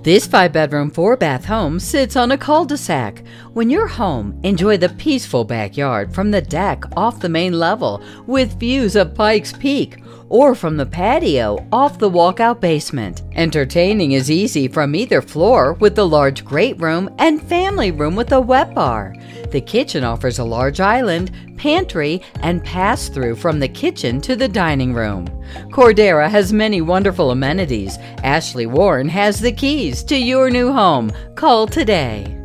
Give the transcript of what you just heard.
This 5-bedroom, 4-bath home sits on a cul-de-sac. When you're home, enjoy the peaceful backyard from the deck off the main level with views of Pikes Peak, or from the patio off the walkout basement. Entertaining is easy from either floor with the large great room and family room with a wet bar. The kitchen offers a large island, pantry, and pass-through from the kitchen to the dining room. Cordera has many wonderful amenities. Ashley Warren has the keys to your new home. Call today.